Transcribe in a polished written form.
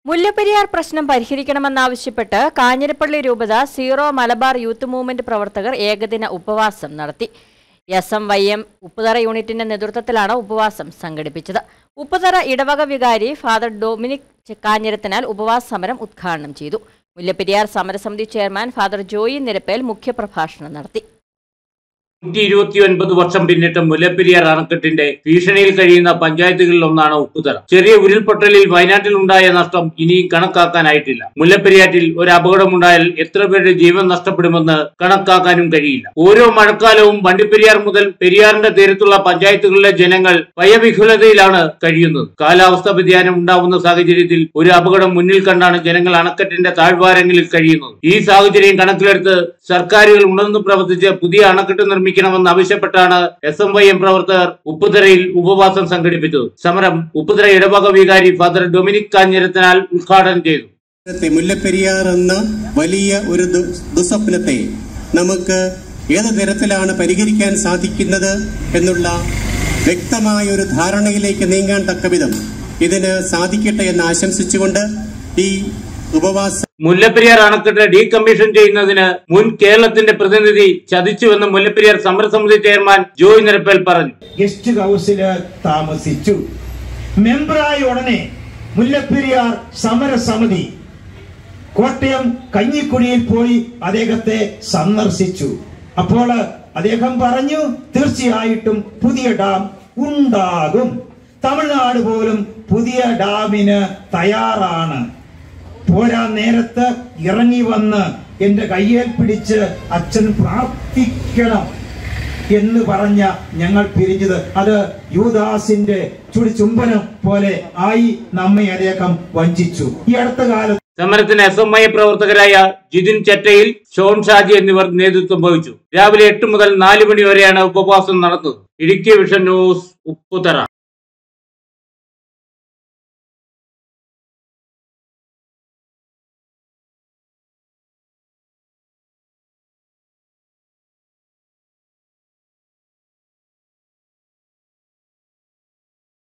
മുല്ലപ്പെരിയാർ പ്രശ്നം പരിഹരിക്കണമെന്നാവശ്യപ്പെട്ട് കാഞ്ഞിരപ്പള്ളി രൂപത zero Malabar youth movement പ്രവർത്തകർ ഏകദിന ഉപവാസം നടത്തി. SMYM ഉപ്പുതറ യൂണിറ്റിന്റെ നേതൃത്വത്തിലാണ് ഉപവാസം സംഘടിപ്പിച്ചത്. ഉപ്പുതറ ഇടവക വികാരി ഫാദർ ഡൊമിനിക് കാഞ്ഞിരത്തിനാൽ ഉപവാസ സമരം ഉദ്ഘാടനം ചെയ്തു. മുല്ലപ്പെരിയാർ സമരസമിതി ചെയർമാൻ ഫാദർ ജോയി നിരപ്പേൽ മുഖ്യപ്രഭാഷണം നടത്തി. 129 വർഷം പിന്നിട്ട് മുല്ലപ്പെരിയാർ അണക്കെട്ടിന്റെ ഭീഷണിയിൽ കഴിയുന്ന പഞ്ചായത്തുകളിൽ ഒന്നാണ് ഉപ്പുതറ. ചെറിയ ഉരുൾപൊട്ടലിൽ വയനാട്ടിൽ ഉണ്ടായ നഷ്ടം ഇനിയും കണക്കാക്കാനായിട്ടില്ല. മുല്ലപ്പെരിയാറ്റിൽ ഒരു അപകടമുണ്ടായാൽ എത്ര പേരുടെ ജീവൻ നഷ്ടപ്പെടുമെന്ന് കണക്കാക്കാനും കഴിയില്ല. ഓരോ മഴക്കാലവും വണ്ടിപ്പെരിയാർ മുതൽ പെരിയാറിന്റെ തീരത്തുള്ള പഞ്ചായത്തുകളിലെ ജനങ്ങൾ ഭയവിഹുലതയിലാണ് കഴിയുന്നത്. കാലാവസ്ഥാ വ്യതിയാനം ഉണ്ടാവുന്ന സാഹചര്യത്തിൽ ഒരു അപകടം മുന്നിൽ കണ്ടാണ് ജനങ്ങൾ അണക്കെട്ടിന്റെ താഴ്വാരങ്ങളിൽ കഴിയുന്നത്. ഈ സാഹചര്യം കണക്കിലെടുത്ത് സർക്കാരുകൾ ഉണർന്നു പ്രവർത്തിച്ച് പുതിയ അണക്കെട്ട് നിർമ്മിക്കണമെന്ന് ആവശ്യപ്പെട്ടാണ് SMYM പ്രവർത്തകർ ഉപ്പുതറയിൽ ഉപവാസം സംഘടിപ്പിച്ചത്. സമരം ഉപ്പുതറ ഇടവക വികാരി ഫാദർ ഡൊമിനിക് കാഞ്ഞിരത്തിനാൽ ഉദ്ഘാടനം ചെയ്തു. മുല്ലപ്പെരിയാർ എന്ന വലിയ ഒരു ദുസ്വപ്നത്തെ നമുക്ക് ഏത് തരത്തിലാണ് പരിഹരിക്കാൻ സാധിക്കുന്നത് എന്നുള്ള വ്യക്തമായ ഒരു ധാരണയിലേക്ക് നീങ്ങാൻ തക്കവിധം ഇതിന് സാധിക്കട്ടെ എന്ന് ആശംസിച്ചുകൊണ്ട് ഈ ഉപവാസം മുല്ലപ്പെരിയാർ അണക്കെട്ട് ഡീകമ്മീഷൻ ചെയ്യുന്നതിന് മുൻ കേരളത്തിന്റെ പ്രതിനിധി ചതിച്ചുവെന്ന് മുല്ലപ്പെരിയാർ സമരസമിതി ചെയർമാൻ ജോയ് നിരപ്പേൽ പറഞ്ഞു. ഗസ്റ്റ് ഹൗസില് താമസിച്ചു. മെമ്പറായ ഉടനെ മുല്ലപ്പെരിയാർ സമരസമിതി കോട്ടയം കഞ്ഞിക്കുഴിയിൽ പോയി അദ്ദേഹത്തെ സന്ദർശിച്ചു. അപ്പോൾ അദ്ദേഹം പറഞ്ഞു, തീർച്ചയായിട്ടും പുതിയ ഡാം ഉണ്ടാകും. തമിഴ്നാട് പോലും പുതിയ ഡാമിന് തയ്യാറാണ്. പോരാ നേരത്ത് ഇറങ്ങി വന്ന് എന്റെ കയ്യിൽ പിടിച്ച് അച്ഛൻ പ്രാർത്ഥിക്കണം എന്ന് പറഞ്ഞ ഞങ്ങൾ പിരിഞ്ഞത് അത് യൂദാസിന്റെ ചുംബനം പോലെ ആയി നമ്മെ അദ്ദേഹം വഞ്ചിച്ചു. ഈ അടുത്ത കാലത്ത് സമരത്തിന് SMYM പ്രവർത്തകരായ ജിതിൻ ചെറ്റയിൽ, ഷോൺ ഷാജി എന്നിവർ നേതൃത്വം വഹിച്ചു. രാവിലെ 8 മുതൽ 4 മണി വരെയാണ് ഉപവാസം നടന്നത്. Idukki vision news, Upputhara.